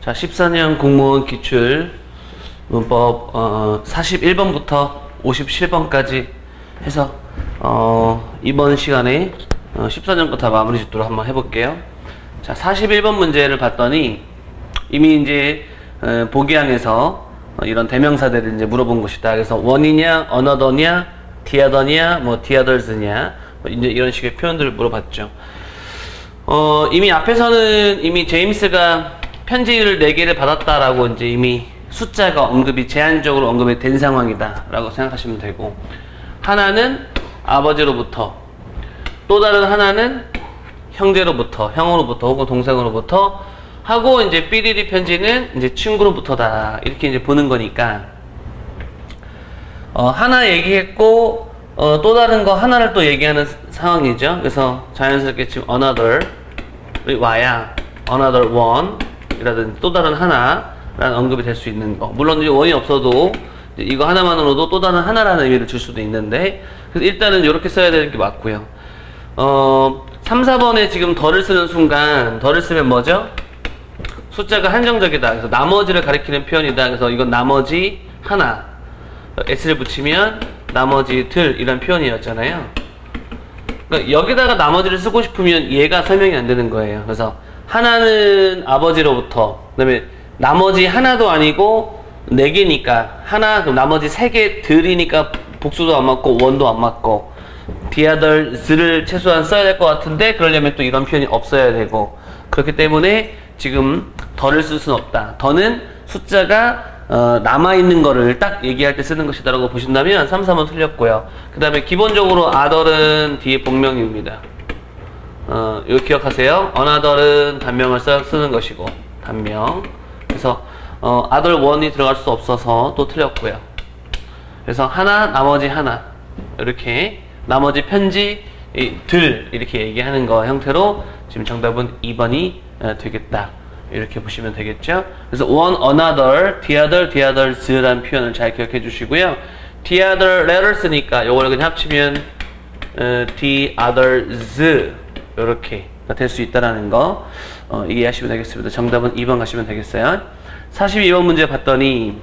자, 14년 공무원 기출 문법 41번부터 57번까지 해서 이번 시간에 14년부터 마무리 짓도록 한번 해볼게요. 자, 41번 문제를 봤더니 이미 이제 보기항에서 이런 대명사들을 이제 물어본 것이다. 그래서 원이냐, another냐, the other냐, 뭐 the others냐, 이제 이런 식의 표현들을 물어봤죠. 이미 앞에서는 이미 제임스가 편지를 4개를 받았다라고 이제 이미 숫자가 언급이 제한적으로 언급이 된 상황이다 라고 생각하시면 되고, 하나는 아버지로부터, 또 다른 하나는 형제로부터, 형으로부터 혹은 동생으로부터 하고, 이제 삐리리 편지는 이제 친구로부터다, 이렇게 이제 보는 거니까 하나 얘기했고 또 다른 거 하나를 또 얘기하는 상황이죠. 그래서 자연스럽게 지금 another이 와야 another one 이라든지 또 다른 하나라는 언급이 될 수 있는 거. 물론 이제 원이 없어도 이거 하나만으로도 또 다른 하나라는 의미를 줄 수도 있는데, 그래서 일단은 이렇게 써야 되는 게 맞고요. 3, 4번에 지금 덜을 쓰는 순간, 덜을 쓰면 뭐죠? 숫자가 한정적이다. 그래서 나머지를 가리키는 표현이다. 그래서 이건 나머지 하나, s를 붙이면 나머지들 이란 표현이었잖아요. 그러니까 여기다가 나머지를 쓰고 싶으면 얘가 설명이 안 되는 거예요. 그래서 하나는 아버지로부터, 그 다음에 나머지 하나도 아니고 4개니까 하나, 그럼 나머지 3개들이니까 복수도 안 맞고 원도 안 맞고, the others를 최소한 써야 될 것 같은데 그러려면 또 이런 표현이 없어야 되고, 그렇기 때문에 지금 더를 쓸 수는 없다. 더는 숫자가 남아있는 거를 딱 얘기할 때 쓰는 것이다 라고 보신다면 3, 4번 틀렸고요. 그 다음에 기본적으로 other은 뒤에 복명입니다. 이거 기억하세요. another은 단명을 쓰는 것이고, 단명. 그래서 other one이 들어갈 수 없어서 또 틀렸고요. 그래서 하나, 나머지 하나, 이렇게 나머지 편지 들 이렇게 얘기하는 거 형태로 지금 정답은 2번이 되겠다, 이렇게 보시면 되겠죠. 그래서 one, another, the other, the others라는 표현을 잘 기억해 주시고요. the other letters니까 요걸 그냥 합치면 the others 이렇게 될 수 있다라는 거 이해하시면 되겠습니다. 정답은 2번 가시면 되겠어요. 42번 문제 봤더니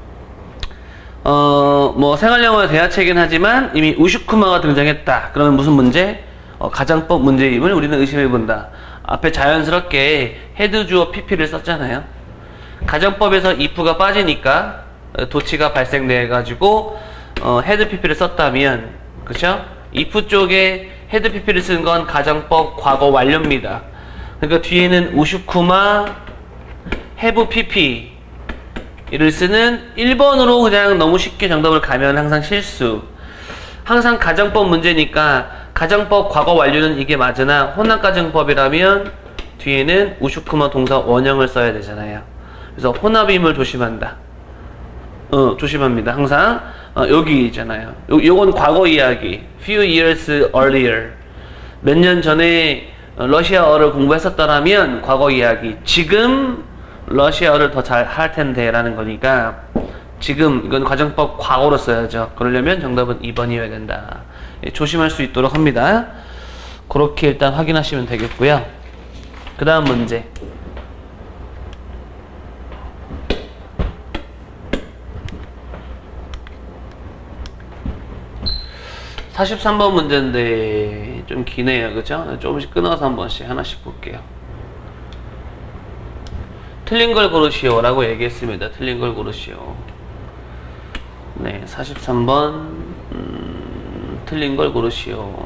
뭐 생활영어의 대화책이긴 하지만 이미 우슈쿠마가 등장했다. 그러면 무슨 문제? 가정법 문제임을 우리는 의심해 본다. 앞에 자연스럽게 헤드 주어 PP를 썼잖아요. 가정법에서 if가 빠지니까 도치가 발생돼 가지고 헤드 PP를 썼다면, 그쵸? if 쪽에 헤드 PP를 쓰는 건 가정법 과거 완료입니다. 그러니까 뒤에는 우슈쿠마 have PP를 쓰는 1번으로 그냥 너무 쉽게 정답을 가면 항상 실수. 항상 가정법 문제니까 가정법 과거 완료는 이게 맞으나 혼합가정법이라면 뒤에는 우슈쿠마 동사 원형을 써야 되잖아요. 그래서 혼합임을 조심한다. 조심합니다. 항상 여기 있잖아요. 요건 과거 이야기. Few years earlier. 몇 년 전에 러시아어를 공부했었더라면 과거 이야기. 지금 러시아어를 더 잘 할 텐데 라는 거니까 지금 이건 가정법 과거로 써야죠. 그러려면 정답은 2번이어야 된다. 조심할 수 있도록 합니다. 그렇게 일단 확인하시면 되겠고요. 그 다음 문제. (43번) 문제인데 좀 기네요. 그죠? 조금씩 끊어서 한 번씩 하나씩 볼게요. 틀린 걸 고르시오 라고 얘기했습니다. 틀린 걸 고르시오. 네, 43번 틀린 걸 고르시오.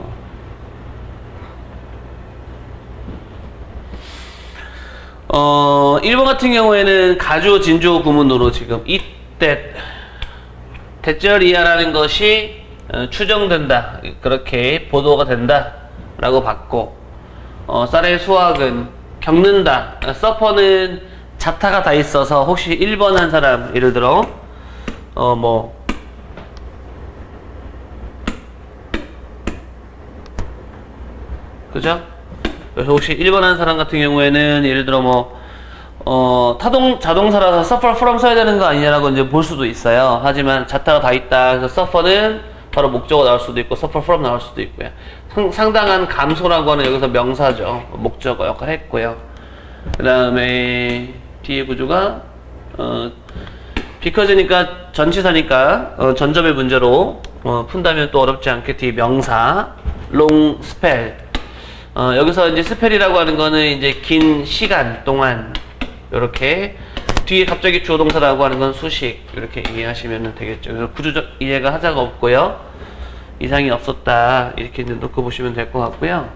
1번 같은 경우에는 가주어 진주어 구문으로 지금 it, that, 대절이야라는 것이 추정된다, 그렇게 보도가 된다 라고 봤고, 쌀의 수확은 겪는다, 서퍼는 자타가 다 있어서 혹시 1번 한 사람, 예를 들어 그죠? 그래서 혹시 1번 한 사람 같은 경우에는 예를 들어 자동사라서 suffer from 써야 되는 거 아니냐라고 이제 볼 수도 있어요. 하지만 자타가 다 있다. 그래서 suffer는 바로 목적어 나올 수도 있고 suffer from 나올 수도 있고요. 상당한 감소라고 하는 여기서 명사죠. 목적어 역할을 했고요. 그 다음에 뒤에 구조가 because니까 전치사니까 전접의 문제로 푼다면 또 어렵지 않게 뒤에 명사 long spell. 여기서 이제 스펠이라고 하는 거는 이제 긴 시간 동안, 요렇게 뒤에 갑자기 주어 동사라고 하는 건 수식, 이렇게 이해하시면 되겠죠. 그래서 구조적 이해가 하자가 없고요, 이상이 없었다, 이렇게 이제 놓고 보시면 될 것 같고요.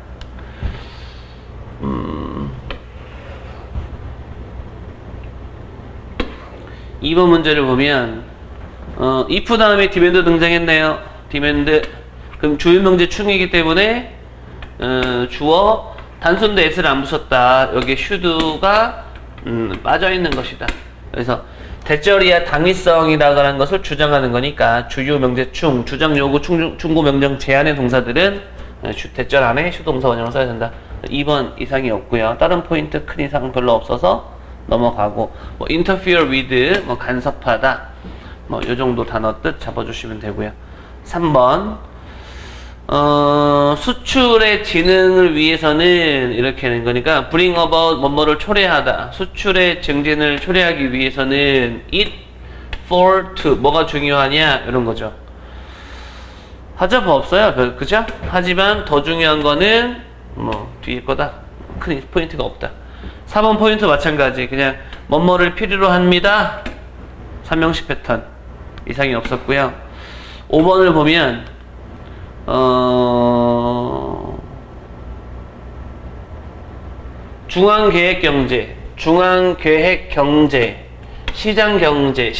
2번 문제를 보면 if 다음에 demand 등장했네요. demand, 그럼 주요명제 충이기 때문에 주어 단순도 s를 안 붙였다. 여기에 should가 빠져있는 것이다. 그래서 대절이야 당위성이라고 하는 것을 주장하는 거니까 주요명제 충, 주장 요구 충고 명령 제한의 동사들은 대절 안에 should 동사 원형을 써야 된다. 2번 이상이 없고요. 다른 포인트 큰 이상 별로 없어서 넘어가고, 뭐 interfere with, 뭐 간섭하다, 뭐 요정도 단어 뜻 잡아주시면 되고요. 3번 수출의 진흥을 위해서는 이렇게 하는 거니까 bring about 뭐뭐를 초래하다, 수출의 증진을 초래하기 위해서는 it for to, 뭐가 중요하냐 이런 거죠. 하자 뭐 없어요, 그죠? 하지만 더 중요한 거는 뭐 뒤에 거다, 큰 포인트가 없다. 4번 포인트 마찬가지, 그냥 뭐뭐를 필요로 합니다, 삼형식 패턴, 이상이 없었고요. 5번을 보면 중앙계획경제, 중앙계획경제, 시장경제,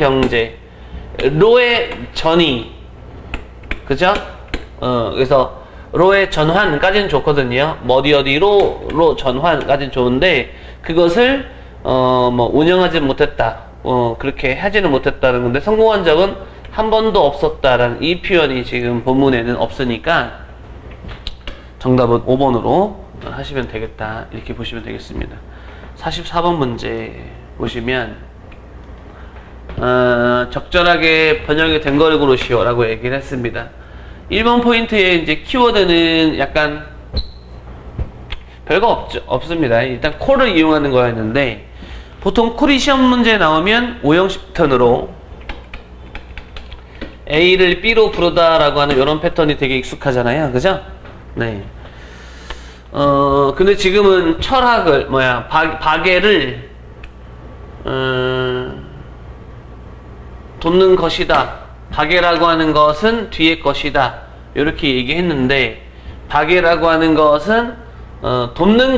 시장경제로의 전이, 그죠? 그래서 로의 전환까지는 좋거든요. 뭐 어디로 전환까지는 좋은데, 그것을 뭐 운영하지 못했다, 그렇게 하지는 못했다는 건데, 성공한 적은 한 번도 없었다라는 이 표현이 지금 본문에는 없으니까 정답은 5번으로 하시면 되겠다, 이렇게 보시면 되겠습니다. 44번 문제 보시면 적절하게 번역이 된 거를 고르시오 라고 얘기를 했습니다. 1번 포인트의 이제 키워드는 약간 별거 없습니다. 일단 콜을 이용하는 거였는데, 보통 콜이 시험 문제에 나오면 오형식 패턴으로 A를 B로 부르다 라고 하는 이런 패턴이 되게 익숙하잖아요, 그죠? 네. 근데 지금은 철학을, 박애를 돕는 것이다, 박애라고 하는 것은 뒤에 것이다, 이렇게 얘기했는데, 박애라고 하는 것은 돕는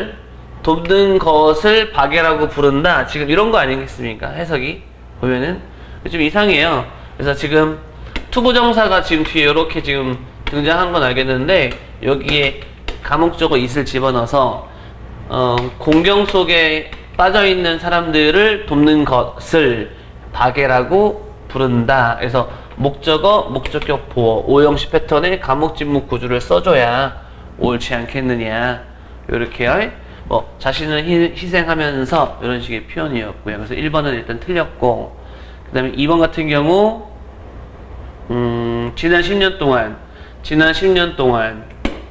것을 박애라고 부른다, 지금 이런 거 아니겠습니까? 해석이 보면은 좀 이상해요. 그래서 지금 투부정사가 지금 뒤에 이렇게 지금 등장한 건 알겠는데, 여기에 가목적으로 it을 집어넣어서 공경 속에 빠져있는 사람들을 돕는 것을 박애라고 부른다. 그래서 목적어, 목적격, 보어, 오형식 패턴의 가목 진목 구조를 써줘야 옳지 않겠느냐, 이렇게 뭐 자신을 희생하면서 이런 식의 표현이었고요. 그래서 1번은 일단 틀렸고, 그 다음에 2번 같은 경우 지난 10년 동안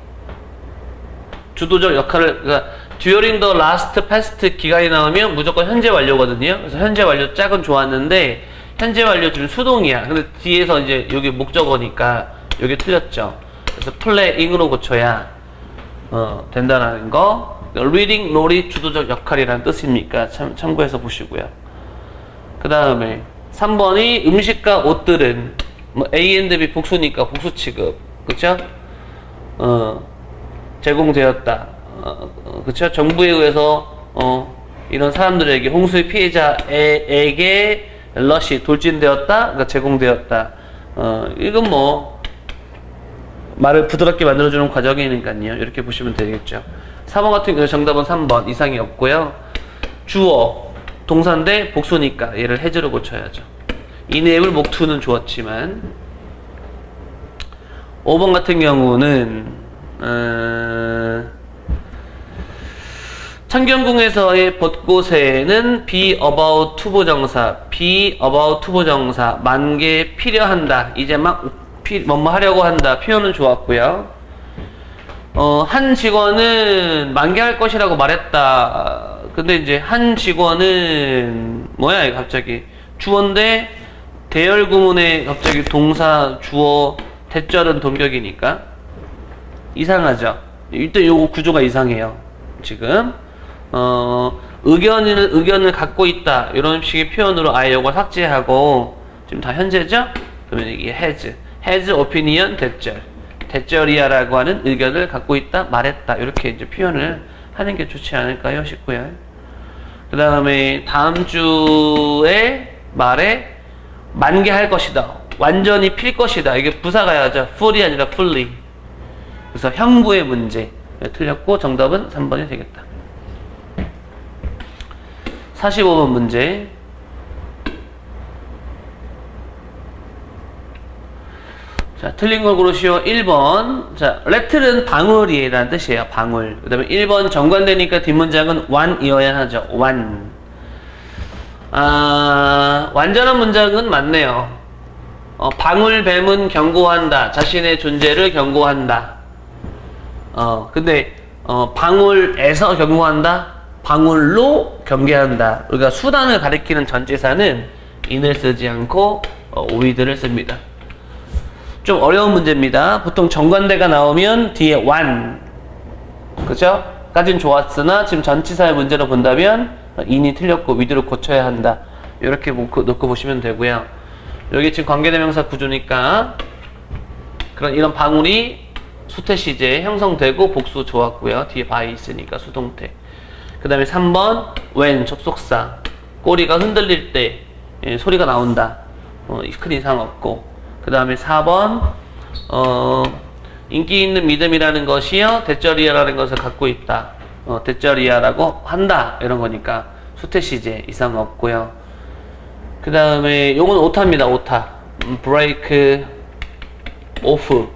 주도적 역할을, 그러니까 during the last past 기간이 나오면 무조건 현재 완료거든요. 그래서 현재 완료 짝은 좋았는데, 현재 완료 지금 수동이야. 근데 뒤에서 이제 여기 목적어니까 여기 틀렸죠. 그래서 playing으로 고쳐야 된다는 거. reading 롤이 주도적 역할이라는 뜻입니까? 참고해서 보시고요. 그 다음에 3번이 음식과 옷들은 뭐 A&B 복수니까 복수 취급, 그쵸? 제공되었다, 그쵸? 정부에 의해서 이런 사람들에게, 홍수의 피해자에게 러시 돌진되었다, 그러니까 제공되었다. 이건 뭐 말을 부드럽게 만들어주는 과정이니까요. 이렇게 보시면 되겠죠. 4번 같은 경우 정답은 3번, 이상이 없고요. 주어 동사인데 복수니까 얘를 해제로 고쳐야죠. 이네ብል 목투는 주었지만. 5번 같은 경우는 창경궁에서의 벚꽃에는 be about 투부정사, be about 투부정사, 만개 필요한다, 이제 막 뭐뭐 하려고 한다, 표현은 좋았고요. 한 직원은 만개할 것이라고 말했다, 근데 이제 한 직원은 뭐야 이거 갑자기 주어인데 대열 구문에 갑자기 동사 주어 대절은 동격이니까 이상하죠. 일단 요거 구조가 이상해요. 지금 의견을 갖고 있다 이런 식의 표현으로 아예 요걸 삭제하고 지금 다 현재죠? 그러면 이게 has opinion 대절이야라고 하는 의견을 갖고 있다 말했다 이렇게 이제 표현을 하는 게 좋지 않을까요 싶고요. 그 다음에 다음 주에 말에 만개할 것이다, 완전히 필 것이다, 이게 부사가 야죠. full이 아니라 fully. 그래서 형부의 문제 틀렸고 정답은 3번이 되겠다. 45번 문제. 자, 틀린 걸 고르시오. 1번. 자, let은 방울이라는 뜻이에요. 방울. 그 다음에 1번 정관되니까 뒷문장은 완이어야 하죠. 완. 완전한 문장은 맞네요. 방울뱀은 경고한다. 자신의 존재를 경고한다. 근데 방울에서 경고한다. 방울로 경계한다. 우리가 수단을 가리키는 전치사는 in을 쓰지 않고 with를 씁니다. 좀 어려운 문제입니다. 보통 정관대가 나오면 뒤에 완, 그죠? 까진 좋았으나 지금 전치사의 문제로 본다면 in이 틀렸고 with로 고쳐야 한다. 이렇게 놓고 보시면 되고요. 여기 지금 관계대명사 구조니까 이런 방울이 수태시제에 형성되고 복수 좋았고요. 뒤에 by 있으니까 수동태. 그 다음에 3번 when 접속사, 꼬리가 흔들릴 때 소리가 나온다. 큰 이상 없고. 그 다음에 4번 인기 있는 믿음이라는 것이요 대절이야라는 것을 갖고 있다. 대절이야라고 한다 이런 거니까 수태시제 이상 없고요. 그 다음에 요건 오타입니다. 오타. break off.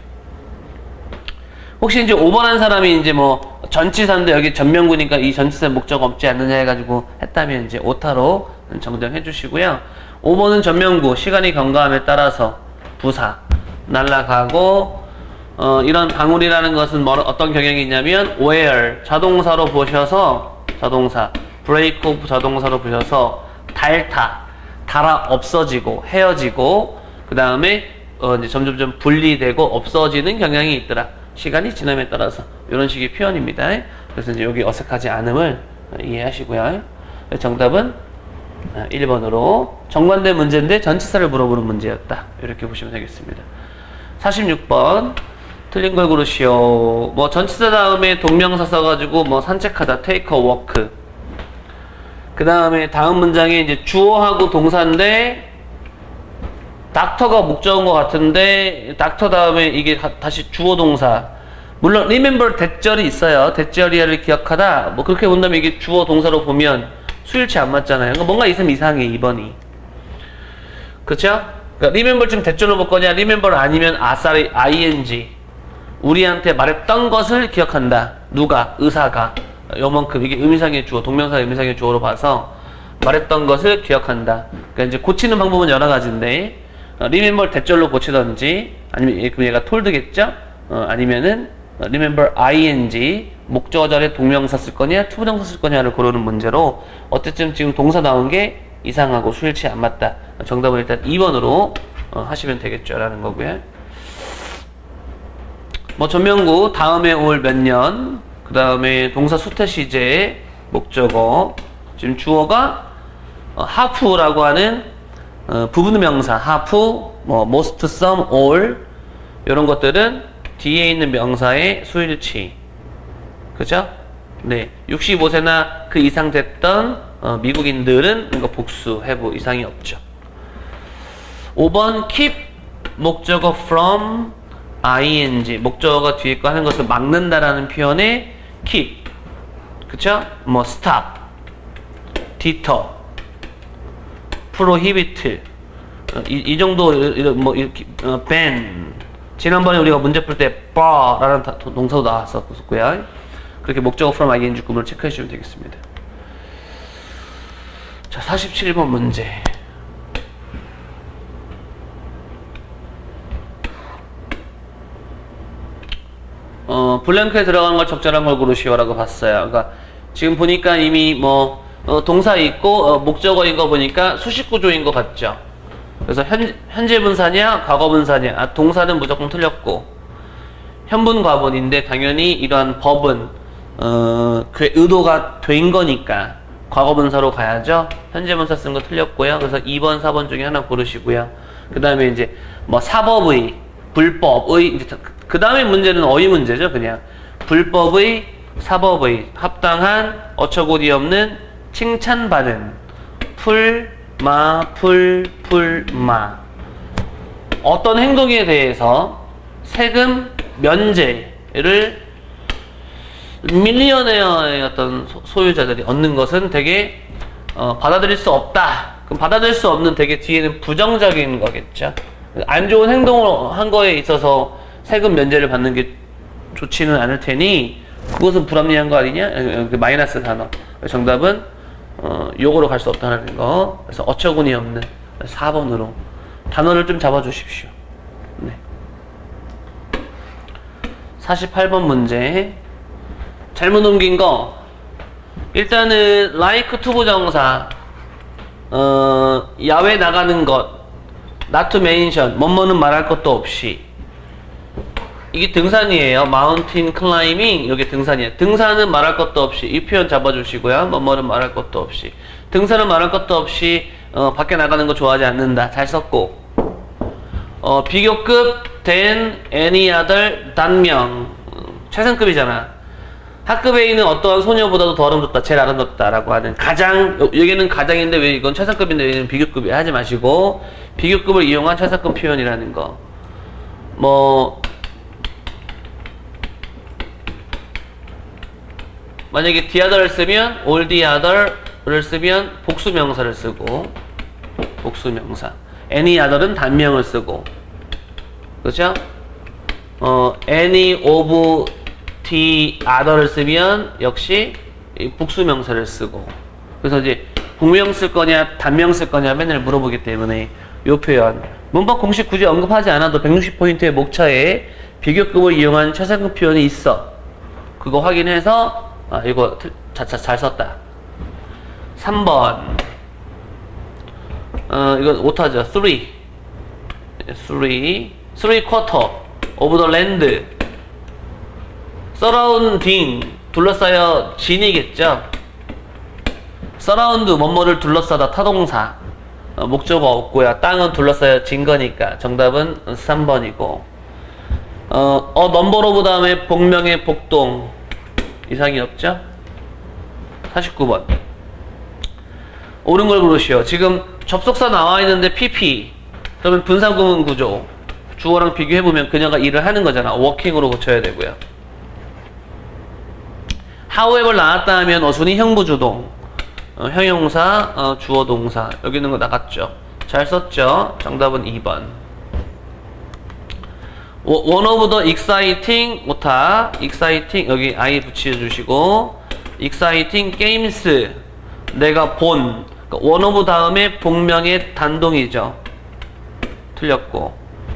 혹시 이제 5번 한 사람이 이제 뭐 전치사인데 여기 전명구니까 이 전치사 목적 없지 않느냐 해가지고 했다면 이제 오타로 정정해 주시고요. 5번은 전명구, 시간이 경과함에 따라서 부사 날라가고, 이런 방울이라는 것은 어떤 경향이 있냐면 where 자동사로 보셔서 자동사 break off 자동사로 보셔서 달아 없어지고 헤어지고 그 다음에 이제 점점점 분리되고 없어지는 경향이 있더라. 시간이 지남에 따라서 이런 식의 표현입니다. 그래서 이제 여기 어색하지 않음을 이해하시고요. 정답은 1번으로 정관된 문제인데 전치사를 물어보는 문제였다. 이렇게 보시면 되겠습니다. 46번 틀린 걸 고르시오. 뭐 전치사 다음에 동명사 써가지고 뭐 산책하다 take a walk. 그 다음에 다음 문장에 이제 주어하고 동사인데 닥터가 목적인 것 같은데 닥터 다음에 이게 다시 주어 동사. 물론 remember 대절이 있어요. 대절이야를 기억하다. 뭐 그렇게 본다면 이게 주어 동사로 보면 수일치 안 맞잖아요. 그러니까 뭔가 있으면 이상해 2번이. 그쵸? 그러니까 remember 지금 대절로 볼 거냐? remember 아니면 아싸리 ing. 우리한테 말했던 것을 기억한다. 누가? 의사가. 요만큼 이게 의미상의 주어, 동명사 의미상의 주어로 봐서 말했던 것을 기억한다. 그러니까 이제 고치는 방법은 여러 가지인데 remember 대절로 고치던지 아니면 그럼 얘가 tol드겠죠? 아니면은 remember ing 목적어절에 동명사 쓸 거냐 투부정사 쓸 거냐를 고르는 문제로 어쨌든 지금 동사 나온 게 이상하고 수일치 안 맞다. 정답은 일단 2번으로 하시면 되겠죠 라는 거고요. 뭐 전명구 다음에 올 몇 년, 그 다음에 동사 수태시제 목적어, 지금 주어가 하프라고 하는 부분명사 하프, 뭐 most, some, all 이런 것들은 뒤에 있는 명사의 수일치. 그죠? 네. 65세나 그 이상 됐던 미국인들은 이거 복수, have 이상이 없죠. 5번 keep 목적어 from ing 목적어가 뒤에 거 하는 것을 막는다라는 표현에 keep. 그쵸? 뭐 stop, deter, prohibit 이 정도 뭐 이렇게 ban. 지난번에 우리가 문제 풀 때 bar라는 동사도 나왔었고요. 그렇게 목적어 from ing 구문을 체크해 주시면 되겠습니다. 자, 47번 문제. 블랭크에 들어가는 걸 적절한 걸 고르시오라고 봤어요. 그러니까 지금 보니까 이미 뭐 동사 있고 목적어인 거 보니까 수식 구조인 것 같죠. 그래서 현재 분사냐 과거 분사냐, 동사는 무조건 틀렸고 현분 과분인데 당연히 이러한 법은 그 의도가 된 거니까 과거 분사로 가야죠. 현재 분사 쓴 거 틀렸고요. 그래서 2번 4번 중에 하나 고르시고요. 그 다음에 이제 뭐 사법의, 불법의, 이제 그 다음에 문제는 어휘 문제죠. 그냥 불법의, 사법의 합당한 어처구니 없는 칭찬받은 풀마 어떤 행동에 대해서 세금 면제를 밀리어네어의 어떤 소유자들이 얻는 것은 되게 받아들일 수 없다. 그럼 받아들일 수 없는 되게 뒤에는 부정적인 거겠죠. 안 좋은 행동을 한 거에 있어서 세금 면제를 받는 게 좋지는 않을 테니 그것은 불합리한 거 아니냐? 마이너스 단어. 정답은 요거로 갈 수 없다는 거. 그래서 어처구니 없는 4번으로 단어를 좀 잡아주십시오. 네. 48번 문제. 잘못 옮긴 거. 일단은 like to 부정사 야외 나가는 것 not to mention 뭐뭐는 말할 것도 없이 이게 등산이에요. mountain climbing 이게 등산이에요. 등산은 말할 것도 없이 이 표현 잡아주시고요. 뭐뭐는 말할 것도 없이 등산은 말할 것도 없이 밖에 나가는 거 좋아하지 않는다. 잘 썼고 비교급 than any other 단명 최상급이잖아. 학급에 있는 어떠한 소녀보다도 더 아름답다, 제일 아름답다 라고 하는 가장, 여기는 가장인데 왜 이건 최상급인데 여기는 비교급이 하지 마시고 비교급을 이용한 최상급 표현이라는 거. 뭐 만약에 the other를 쓰면 all the other를 쓰면 복수명사를 쓰고 복수명사 any other은 단명을 쓰고 그렇죠? any of the other를 쓰면 역시 복수명사를 쓰고 그래서 이제 복명 쓸 거냐 단명 쓸 거냐 맨날 물어보기 때문에 이 표현 문법 공식 굳이 언급하지 않아도 160포인트의 목차에 비교급을 이용한 최상급 표현이 있어. 그거 확인해서 이거 잘 썼다. 3번 이건 오타죠. 3 quarter of the land surrounding 둘러싸여 진이겠죠. surround 뭐뭐를 둘러싸다 타동사 목적어 없고요. 땅은 둘러싸여 진 거니까 정답은 3번이고 number of 다음에 복명의 복동 이상이 없죠. 49번 옳은 걸 고르시오. 지금 접속사 나와 있는데 PP 그러면 분사구문 구조 주어랑 비교해보면 그녀가 일을 하는 거잖아. working으로 고쳐야 되고요. however 나왔다 하면 어순이 형부주동 형용사 주어 동사 여기 있는 거 나갔죠. 잘 썼죠. 정답은 2번. one of the exciting 오타 exciting 여기 I 붙여주시고 exciting games 내가 본 one of 다음에 복명의 단동이죠. 틀렸고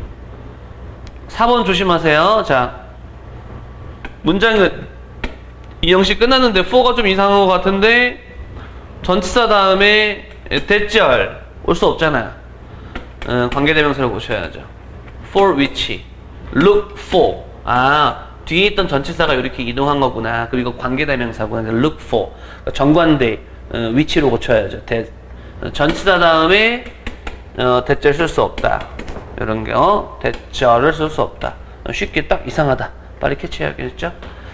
4번 조심하세요. 자 문장은 이 형식 끝났는데 4가 좀 이상한 것 같은데 전치사 다음에 대절 올 수 없잖아. 관계대명사를 고쳐야죠. for which look for 뒤에 있던 전치사가 이렇게 이동한 거구나. 그리고 관계대명사구나. look for 정관대 which로 고쳐야죠. 전치사 다음에 대절 쓸 수 없다. 이런 게 대절을 쓸 수 없다. 쉽게 딱 이상하다. 빨리 캐치해야겠죠.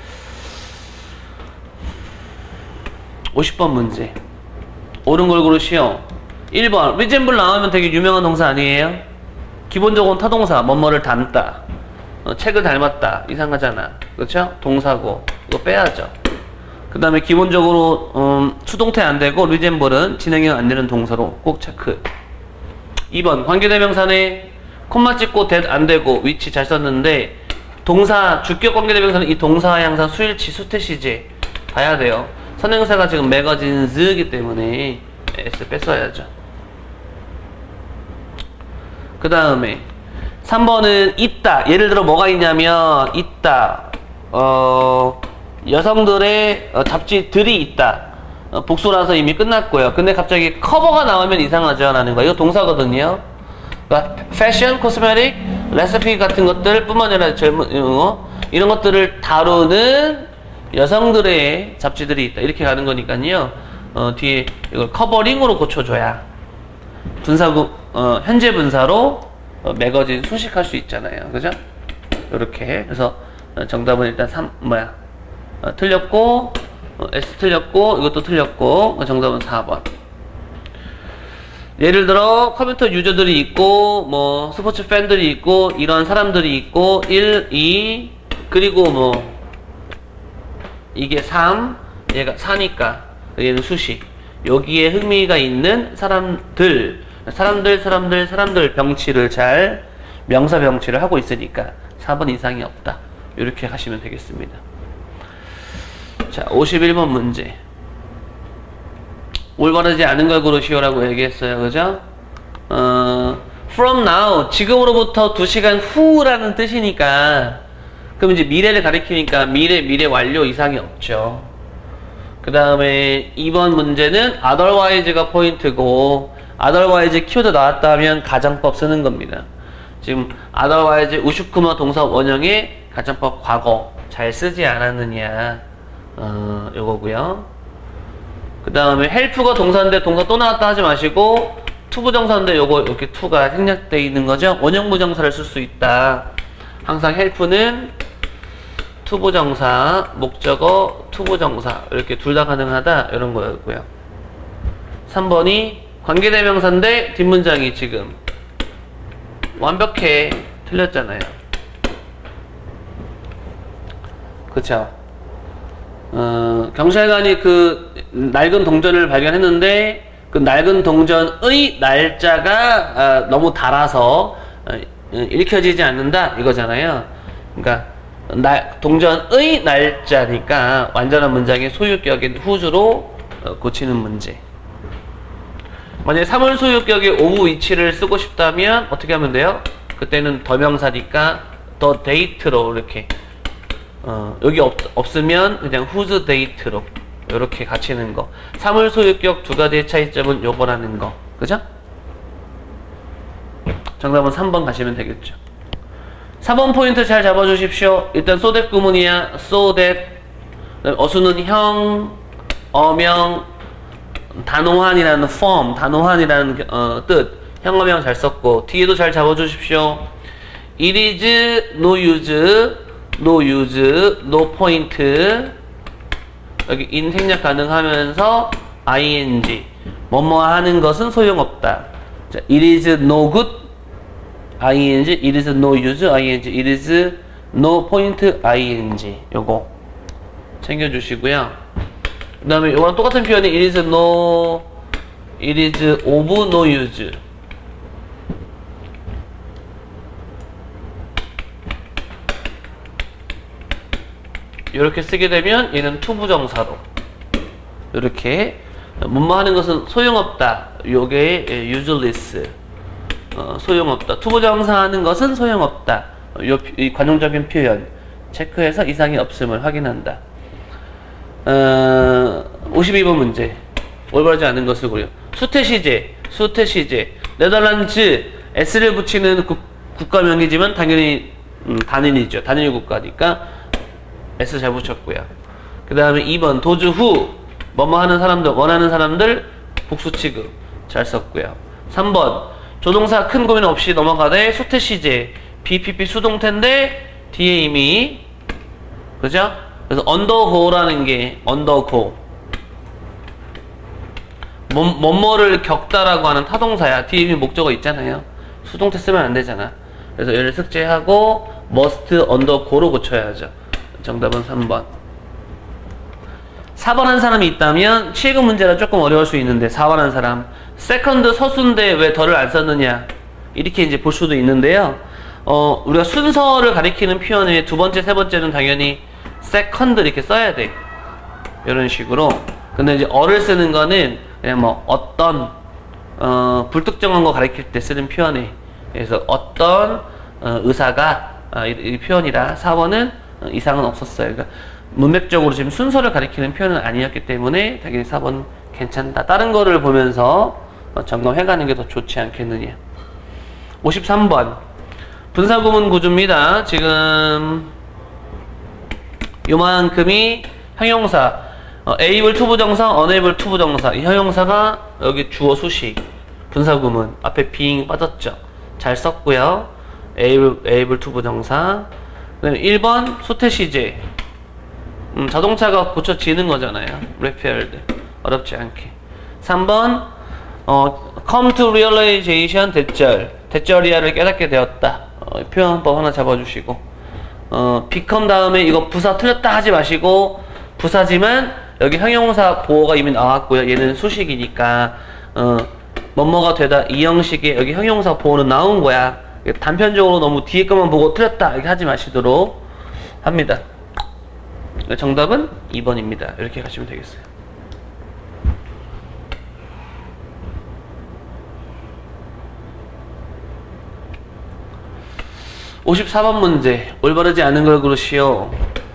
50번 문제. 옳은 걸 고르시오. 1번 resemble 나오면 되게 유명한 동사 아니에요? 기본적으로 타동사 뭐뭐를 닮다 책을 닮았다 이상하잖아. 그렇죠? 동사고 이거 빼야죠. 그 다음에 기본적으로 수동태 안되고 resemble은 진행형 안되는 동사로 꼭 체크. 2번 관계대명사네 콤마 찍고 that 안되고 which 잘 썼는데 동사 주격 관계대명사는 이 동사 향상 수일치 수태시제 봐야 돼요. 선행사가 지금 매거진즈이기 때문에 S 뺐어야죠. 그 다음에 3번은 있다. 예를 들어 뭐가 있냐면 있다 여성들의 잡지들이 있다. 복수라서 이미 끝났고요. 근데 갑자기 커버가 나오면 이상하죠 라는 거. 이거 동사거든요. 그러니까 패션, 코스메틱, 레시피 같은 것들 뿐만 아니라 이런 것들을 다루는 여성들의 잡지들이 있다. 이렇게 가는 거니까요. 뒤에 이걸 커버링으로 고쳐줘야 현재 분사로 매거진 수식할 수 있잖아요. 그죠? 이렇게. 그래서 정답은 일단 틀렸고, S 틀렸고, 이것도 틀렸고, 정답은 4번. 예를 들어, 컴퓨터 유저들이 있고, 뭐, 스포츠 팬들이 있고, 이런 사람들이 있고, 1, 2, 그리고 이게 3, 얘가 4니까, 얘는 수식. 여기에 흥미가 있는 사람들, 병치를 명사 병치를 하고 있으니까 4번 이상이 없다. 이렇게 하시면 되겠습니다. 자, 51번 문제. 올바르지 않은 걸 고르시오라고 얘기했어요. 그죠? from now, 지금으로부터 2시간 후라는 뜻이니까, 그럼 이제 미래를 가리키니까 미래 완료 이상이 없죠. 그 다음에 2번 문제는 otherwise가 포인트고, otherwise 키워드 나왔다면 가정법 쓰는 겁니다. 지금 otherwise 우슈쿠마 동사 원형에 가정법 과거 잘 쓰지 않았느냐, 요거고요. 그 다음에 help가 동사인데 동사 또 나왔다 하지 마시고, 투부정사인데 요거 이렇게 투가 생략되어 있는 거죠. 원형부정사를 쓸 수 있다. 항상 help는 투부정사, 목적어, 투부정사 이렇게 둘 다 가능하다, 이런 거였고요. 3번이 관계대명사인데 뒷문장이 지금 완벽해 틀렸잖아요. 그쵸? 경찰관이 그 낡은 동전을 발견했는데 그 낡은 동전의 날짜가 너무 달아서 읽혀지지 않는다 이거잖아요. 그러니까 동전의 날짜니까 완전한 문장의 소유격인 whose로 고치는 문제. 만약에 3월 소유격의 오브 위치를 쓰고 싶다면 어떻게 하면 돼요? 그때는 더명사니까 더 데이트로 이렇게 여기 없으면 그냥 whose date로 이렇게 갖추는 거. 3월 소유격 두 가지의 차이점은 요거라는 거. 그죠? 정답은 3번 가시면 되겠죠. 4번 포인트 잘 잡아주십시오. 일단 so that 구문이야. so that. 어수는 형, 어명, 단호한이라는 form, 단호한이라는 뜻. 형어명 잘 썼고, 뒤에도 잘 잡아주십시오. it is no use, no use, no point. 여기 in 생략 가능하면서 ing. 뭐뭐 하는 것은 소용없다. 자, it is no good, ing. it is no use, ing. it is no point, ing. 요거 챙겨주시고요. 그 다음에 이거랑 똑같은 표현이 it is no, it is of no use. 이렇게 쓰게 되면 얘는 투부정사로 이렇게 뭐뭐 하는 것은 소용없다. 요게 useless. 소용없다. 투부정사 하는 것은 소용없다. 이 관용적인 표현 체크해서 이상이 없음을 확인한다. 52번 문제. 올바르지 않은 것을 고려. 수태시제, 수태시제. 네덜란드 S를 붙이는 국가명이지만 당연히 단일이죠. 단일 국가니까 S 잘 붙였고요. 그 다음에 2번 도주 후 뭐뭐 하는 사람들, 원하는 사람들 복수 취급 잘 썼고요. 3번 조동사 큰 고민 없이 넘어가되 수태시제 BPP 수동태인데 뒤에 이미 그죠? 그래서 undergo라는 게 undergo 뭐뭐를 겪다라고 하는 타동사야. 뒤에 이미 목적어 있잖아요. 수동태 쓰면 안 되잖아. 그래서 얘를 삭제하고 must undergo로 고쳐야죠. 정답은 3번. 4번 한 사람이 있다면 7급 문제라 조금 어려울 수 있는데 4번 한 사람 세컨드 서수인데 왜 덜을 안 썼느냐 이렇게 이제 볼 수도 있는데요. 우리가 순서를 가리키는 표현의 두 번째, 세 번째는 당연히 세컨드 이렇게 써야 돼. 이런 식으로. 근데 이제 어를 쓰는 거는 그냥 뭐 어떤 불특정한 거 가리킬 때 쓰는 표현에 그래서 어떤 의사가 이 표현이라 4번은 이상은 없었어요. 그러니까 문맥적으로 지금 순서를 가리키는 표현은 아니었기 때문에 당연히 4번 괜찮다. 다른 거를 보면서 점검해가는 게 더 좋지 않겠느냐. 53번 분사구문 구조입니다. 지금 요만큼이 형용사 able to 부정사, unable to 부정사. 이 형용사가 여기 주어 수식 분사구문 앞에 being 빠졌죠. 잘 썼고요. able to 부정사. 그다음에 1번 소태시제 자동차가 고쳐지는 거잖아요. repaired 어렵지 않게. 3번 come to realization 대절이야를 깨닫게 되었다. 표현법 하나 잡아주시고 become 다음에 이거 부사 틀렸다 하지 마시고 부사지만 여기 형용사 보어가 이미 나왔고요. 얘는 수식이니까 뭐뭐가 되다 이 형식의 여기 형용사 보어는 나온 거야. 단편적으로 너무 뒤에 것만 보고 틀렸다 이렇게 하지 마시도록 합니다. 정답은 2번입니다. 이렇게 가시면 되겠어요. (54번) 문제. 올바르지 않은 걸 고르시오.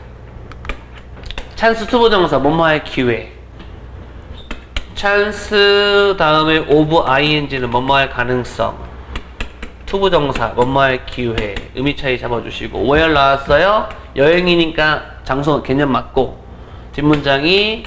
찬스 투부정사 뭐뭐할 기회. 찬스 다음에 오브 ing는 뭐뭐할 가능성. 투부정사 뭐뭐할 기회. 의미 차이 잡아주시고. where 나왔어요. 여행이니까 장소 개념 맞고 뒷문장이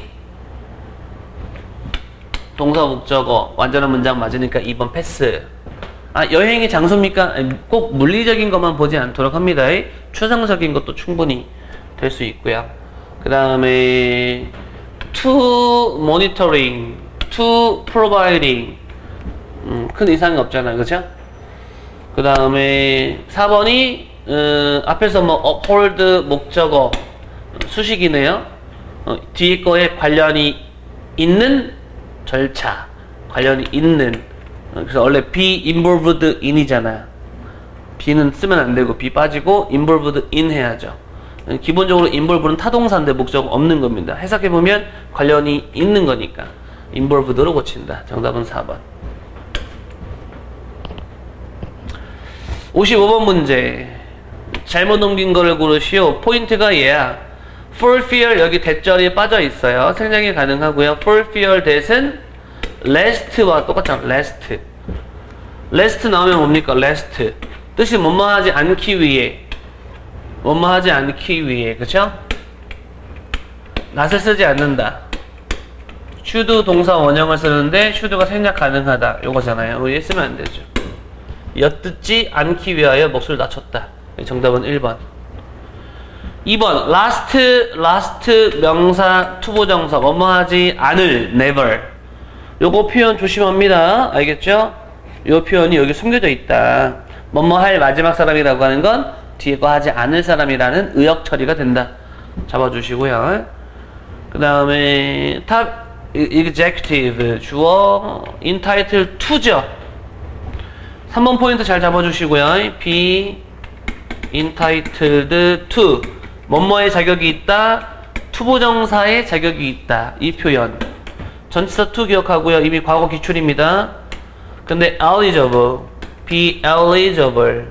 동사 목적어 완전한 문장 맞으니까 2번 패스. 여행이 장소입니까? 꼭 물리적인 것만 보지 않도록 합니다. 추상적인 것도 충분히 될 수 있고요. 그 다음에 to monitoring, to providing 큰 이상이 없잖아요. 그죠? 그 다음에 4번이 앞에서 뭐 uphold 목적어 수식이네요. 뒤에 거에 관련이 있는 절차, 관련이 있는. 그래서 원래 be involved in이잖아요. be는 쓰면 안 되고 be 빠지고 involved in 해야죠. 기본적으로 involve는 타동사인데 목적 없는 겁니다. 해석해보면 관련이 있는 거니까 involved로 고친다. 정답은 4번. 55번 문제. 잘못 넘긴 거를 고르시오. 포인트가 얘야. for fear 여기 대절이 빠져 있어요. 생략이 가능하고요. for fear that은 last와 똑같잖아. last 나오면 뭡니까? last 뜻이 뭐뭐하지 않기 위해, 뭐뭐하지 않기 위해. 그쵸? not을 쓰지 않는다. should 동사 원형을 쓰는데 should가 생략 가능하다 요거잖아요. 여기 쓰면 안 되죠. 엿듣지 않기 위하여 목소리를 낮췄다. 정답은 1번. 2번 last 명사 투부정사 뭐뭐하지 않을 never. 요거 표현 조심합니다. 알겠죠? 요 표현이 여기 숨겨져 있다. 뭐뭐할 마지막 사람이라고 하는 건 뒤에 거 하지 않을 사람이라는 의역 처리가 된다. 잡아주시고요. 그 다음에 탑 executive 주어 entitled to죠. 3번 포인트 잘 잡아주시고요. be entitled to 뭐뭐의 자격이 있다. 투부정사의 자격이 있다. 이 표현 전치사 to 기억하고요. 이미 과거 기출입니다. 근데 eligible, be eligible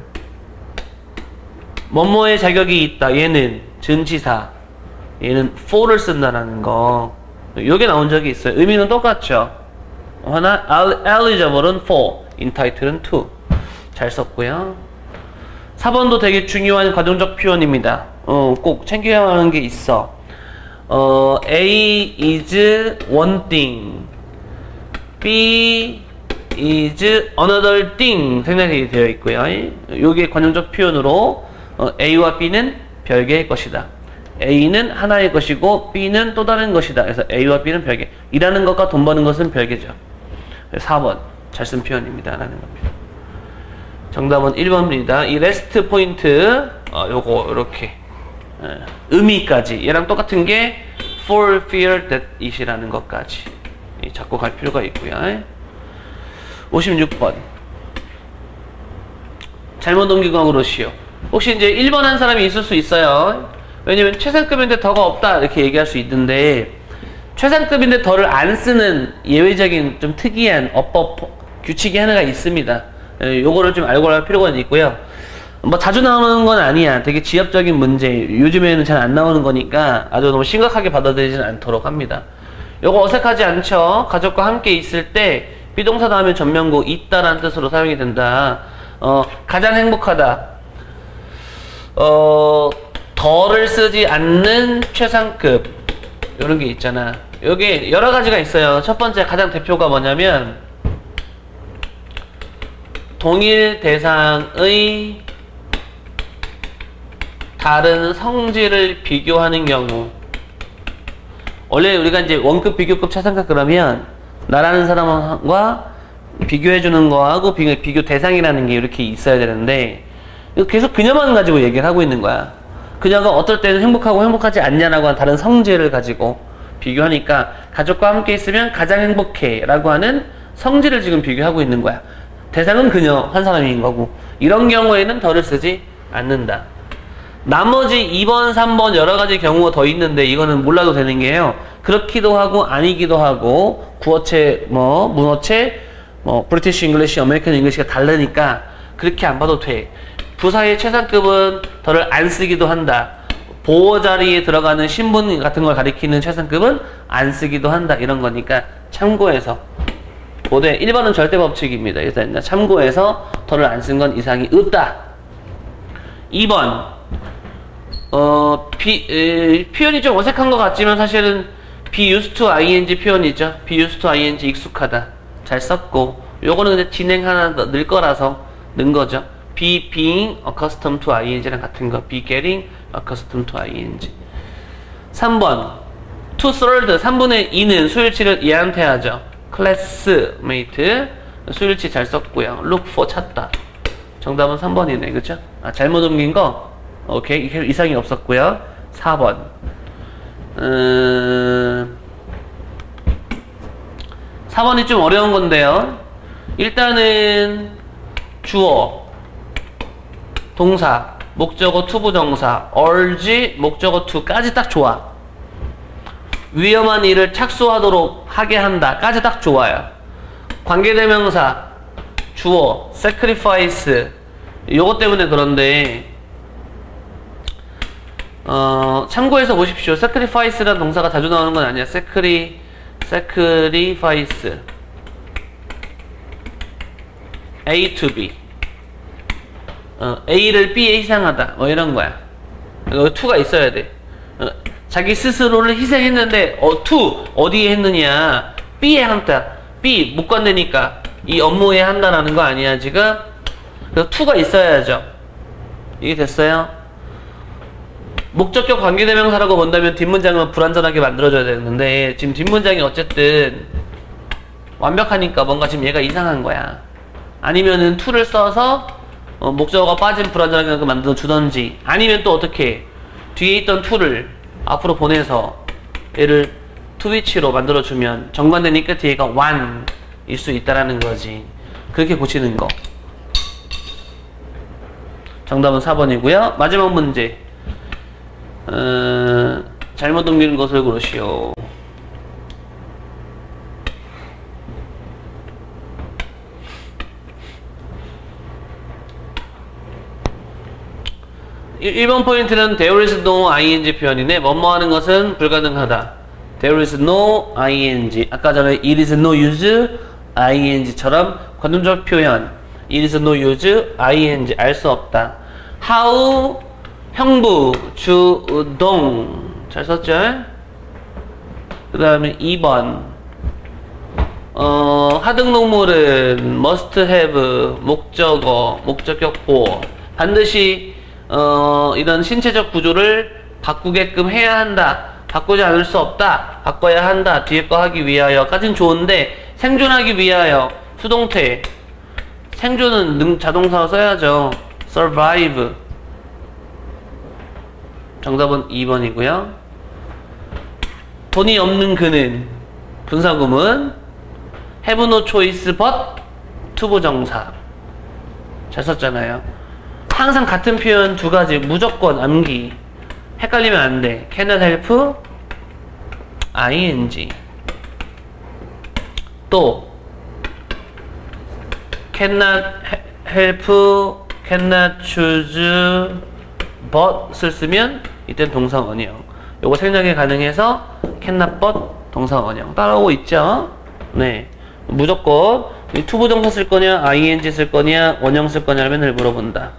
뭐뭐의 자격이 있다. 얘는 전치사, 얘는 for를 쓴다라는 거. 요게 나온 적이 있어요. 의미는 똑같죠. 하나 eligible은 for, entitled은 to. 잘 썼고요. 4번도 되게 중요한 과정적 표현입니다. 꼭 챙겨야 하는 게 있어. A is one thing, B is another thing 생략이 되어 있고요. 요게 관용적 표현으로 A와 B는 별개의 것이다. A는 하나의 것이고 B는 또 다른 것이다. 그래서 A와 B는 별개. 일하는 것과 돈 버는 것은 별개죠. 4번 잘 쓴 표현입니다. 라는 겁니다. 정답은 1번입니다. 이 rest 포인트 요거 이렇게 의미까지 얘랑 똑같은 게 for fear that it이라는 것까지 잡고 갈 필요가 있고요. 56번 잘못 넘긴 거 그러시오. 혹시 이제 1번 한 사람이 있을 수 있어요. 왜냐면 최상급인데 더가 없다 이렇게 얘기할 수 있는데 최상급인데 더를 안 쓰는 예외적인 좀 특이한 어법 규칙이 하나가 있습니다. 요거를 좀 알고 갈 필요가 있고요. 뭐 자주 나오는 건 아니야. 되게 지엽적인 문제. 요즘에는 잘 안 나오는 거니까 아주 너무 심각하게 받아들이지는 않도록 합니다. 요거 어색하지 않죠? 가족과 함께 있을 때 비동사 다음에 전면구 있다라는 뜻으로 사용이 된다. 가장 행복하다. 덜을 쓰지 않는 최상급. 요런 게 있잖아. 여기 여러 가지가 있어요. 첫 번째 가장 대표가 뭐냐면 동일 대상의 다른 성질을 비교하는 경우. 원래 우리가 이제 원급, 비교급, 최상급 그러면 나라는 사람과 비교해주는 거하고 비교 대상이라는 게 이렇게 있어야 되는데 계속 그녀만 가지고 얘기를 하고 있는 거야. 그녀가 어떨 때는 행복하고 행복하지 않냐라고 하는 다른 성질을 가지고 비교하니까 가족과 함께 있으면 가장 행복해 라고 하는 성질을 지금 비교하고 있는 거야. 대상은 그녀 한 사람인 거고 이런 경우에는 덜을 쓰지 않는다. 나머지 2번, 3번 여러 가지 경우가 더 있는데 이거는 몰라도 되는 게요. 그렇기도 하고 아니기도 하고 구어체, 문어체, 브리티시 잉글리시, 아메리칸 잉글리시가 다르니까 그렇게 안 봐도 돼. 부사의 최상급은 덜을 안 쓰기도 한다. 보호 자리에 들어가는 신분 같은 걸 가리키는 최상급은 안 쓰기도 한다. 이런 거니까 참고해서 보되 1번은 절대 법칙입니다. 그래서 참고해서 덜을 안 쓴 건 이상이 없다. 2번 표현이 좀 어색한 것 같지만 사실은 be used to ing 표현이죠. be used to ing 익숙하다. 잘 썼고 요거는 근데 진행 하나 더 늘 거라서 는 거죠. be being accustomed to ing랑 같은 거. be getting accustomed to ing. 3번 2/3 3분의 2는 수일치를 얘한테 하죠. classmate 수일치 잘 썼고요. look for 찾다. 정답은 3번이네. 그쵸? 잘못 옮긴 거 오케이. 이상이 없었고요. 4번 4번이 좀 어려운 건데요. 일단은 주어, 동사, 목적어 투부정사, urge, 목적어 to까지 딱 좋아. 위험한 일을 착수하도록 하게 한다 까지 딱 좋아요. 관계대명사, 주어, sacrifice 요것 때문에 그런데 참고해서 보십시오. sacrifice라는 동사가 자주 나오는 건 아니야. sacrifice A to B A를 B에 희생하다 이런 거야. 여기 to가 있어야 돼. 자기 스스로를 희생했는데 to 어디에 했느냐 B에 한다. B 못 건드니까 이 업무에 한다라는 거 아니야 지금. 그래서 to가 있어야죠. 이게 됐어요? 목적격 관계대명사라고 본다면 뒷문장은 불완전하게 만들어줘야 되는데 지금 뒷문장이 어쨌든 완벽하니까 뭔가 지금 얘가 이상한 거야. 아니면은 to를 써서 목적어가 빠진 불완전하게 만들어 주던지 아니면 또 어떻게 뒤에 있던 to를 앞으로 보내서 얘를 to which로 만들어 주면 정관되니까 뒤에가 one일 수 있다라는 거지. 그렇게 고치는 거. 정답은 4번이고요. 마지막 문제. 잘못 옮기는 것을 고르시오. 일 1번 포인트는 there is no ing 표현이네. 뭐뭐 하는 것은 불가능하다. there is no ing. 아까 전에 it is no use ing처럼 관음적 표현. it is no use ing 알 수 없다. how 형부 주동 잘 썼죠? 그 다음에 2번 하등동물은 must have 목적어 목적격 보어 반드시 이런 신체적 구조를 바꾸게끔 해야 한다. 바꾸지 않을 수 없다. 바꿔야 한다. 뒤에 거 하기 위하여 까진 좋은데 생존하기 위하여 수동태 생존은 자동사로 써야죠. survive 정답은 2번이고요. 돈이 없는 그는 분사구문 have no choice but 투부정사 잘 썼잖아요. 항상 같은 표현 두 가지 무조건 암기 헷갈리면 안 돼. cannot help ing 또 cannot help cannot choose but을 쓰면 이땐 동사 원형. 요거 생략이 가능해서 cannot but 동사 원형. 따라오고 있죠? 네. 무조건 이 투부정사 쓸 거냐, ing 쓸 거냐, 원형 쓸 거냐를 맨날 물어본다.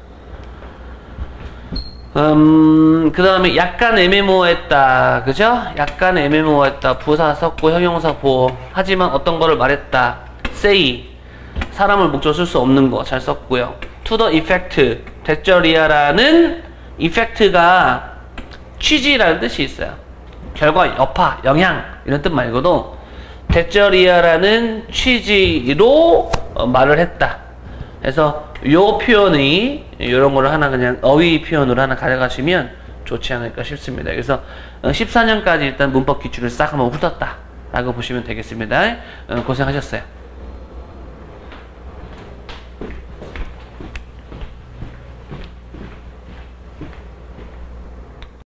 그 다음에 약간 애매모호했다. 그죠? 약간 애매모호했다. 부사 썼고 형용사 보호. 하지만 어떤 거를 말했다. say. 사람을 목적으로 쓸 수 없는 거 잘 썼고요. to the effect. 대절이야라는 effect가 취지라는 뜻이 있어요. 결과, 여파, 영향 이런 뜻 말고도 대절이야라는 취지로 말을 했다. 그래서 요 표현이 이런 거를 하나 그냥 어휘 표현으로 하나 가져가시면 좋지 않을까 싶습니다. 그래서 14년까지 일단 문법 기출을 싹 한번 훑었다 라고 보시면 되겠습니다. 고생하셨어요.